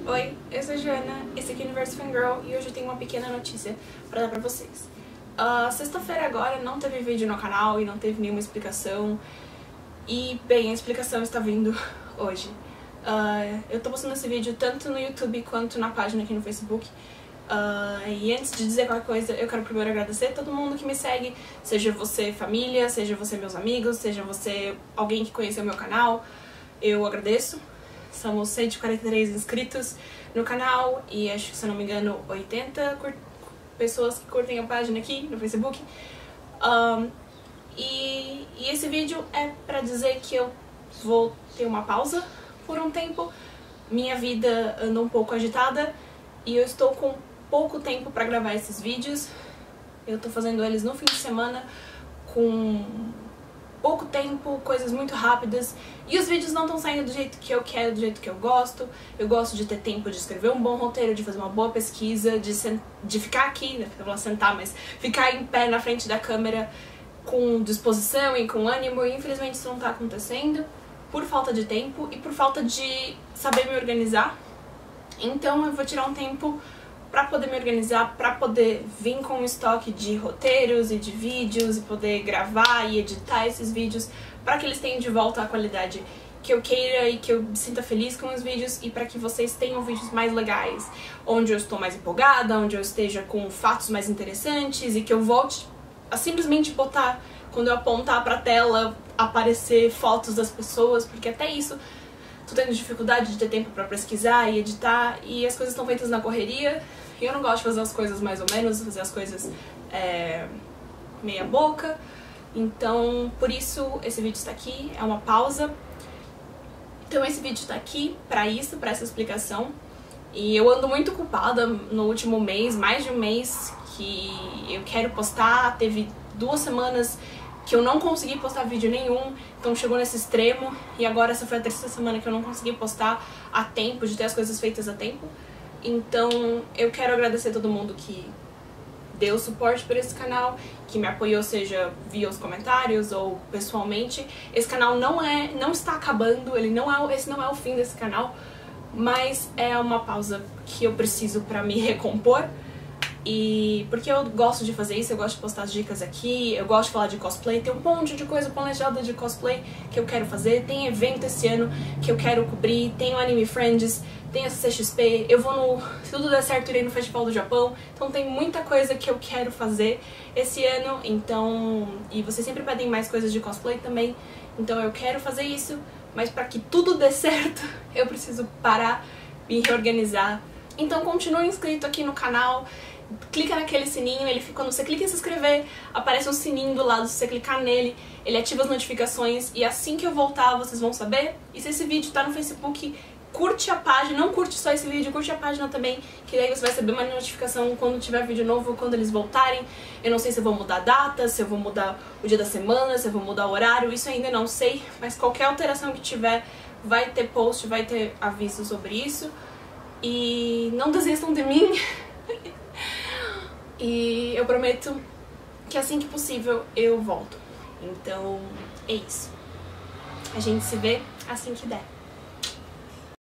Oi, eu sou a Joana, esse aqui é o Universo Fangirl e hoje eu tenho uma pequena notícia pra dar pra vocês. Sexta-feira agora não teve vídeo no canal e não teve nenhuma explicação. E, bem, a explicação está vindo hoje. Eu tô postando esse vídeo tanto no YouTube quanto na página aqui no Facebook. E antes de dizer qualquer coisa, eu quero primeiro agradecer a todo mundo que me segue, seja você família, seja você meus amigos, seja você alguém que conheceu meu canal. Eu agradeço. Somos 143 inscritos no canal e acho que, se eu não me engano, 80 pessoas que curtem a página aqui no Facebook. E esse vídeo é pra dizer que eu vou ter uma pausa por um tempo. Minha vida anda um pouco agitada e eu estou com pouco tempo pra gravar esses vídeos. Eu tô fazendo eles no fim de semana com pouco tempo, coisas muito rápidas, e os vídeos não estão saindo do jeito que eu quero, do jeito que eu gosto. Eu gosto de ter tempo de escrever um bom roteiro, de fazer uma boa pesquisa, de ficar aqui, eu vou lá sentar, mas ficar em pé na frente da câmera com disposição e com ânimo, e infelizmente isso não tá acontecendo por falta de tempo e por falta de saber me organizar. Então eu vou tirar um tempo pra poder me organizar, pra poder vir com um estoque de roteiros e de vídeos e poder gravar e editar esses vídeos pra que eles tenham de volta a qualidade que eu queira e que eu me sinta feliz com os vídeos, e pra que vocês tenham vídeos mais legais, onde eu estou mais empolgada, onde eu esteja com fatos mais interessantes e que eu volte a simplesmente botar, quando eu apontar pra tela, aparecer fotos das pessoas, porque até isso tô tendo dificuldade de ter tempo pra pesquisar e editar, e as coisas estão feitas na correria. E eu não gosto de fazer as coisas mais ou menos, fazer as coisas meia boca. Então, por isso, esse vídeo está aqui, é uma pausa. Então esse vídeo está aqui pra isso, pra essa explicação. E eu ando muito culpada no último mês, mais de um mês, que eu quero postar. Teve 2 semanas que eu não consegui postar vídeo nenhum, então chegou nesse extremo. E agora essa foi a 3ª semana que eu não consegui postar a tempo, de ter as coisas feitas a tempo. Então eu quero agradecer a todo mundo que deu suporte para esse canal, que me apoiou, seja via os comentários ou pessoalmente. Esse canal não está acabando, esse não é o fim desse canal, mas é uma pausa que eu preciso para me recompor. E porque eu gosto de fazer isso, eu gosto de postar as dicas aqui, eu gosto de falar de cosplay, tem um monte de coisa planejada de cosplay que eu quero fazer, tem evento esse ano que eu quero cobrir, tem o Anime Friends, tem a CCXP, eu vou no... se tudo der certo, irei no Festival do Japão, então tem muita coisa que eu quero fazer esse ano, então... E vocês sempre pedem mais coisas de cosplay também, então eu quero fazer isso, mas pra que tudo dê certo, eu preciso parar, me reorganizar. Então continue inscrito aqui no canal, clica naquele sininho, quando você clica em se inscrever, aparece um sininho do lado, se você clicar nele, ele ativa as notificações, e assim que eu voltar vocês vão saber. E se esse vídeo tá no Facebook, curte a página, não curte só esse vídeo, curte a página também, que daí você vai receber uma notificação quando tiver vídeo novo, quando eles voltarem. Eu não sei se eu vou mudar a data, se eu vou mudar o dia da semana, se eu vou mudar o horário, isso eu ainda não sei, mas qualquer alteração que tiver, vai ter post, vai ter aviso sobre isso. E não desistam de mim. E eu prometo que assim que possível eu volto. Então é isso. A gente se vê assim que der.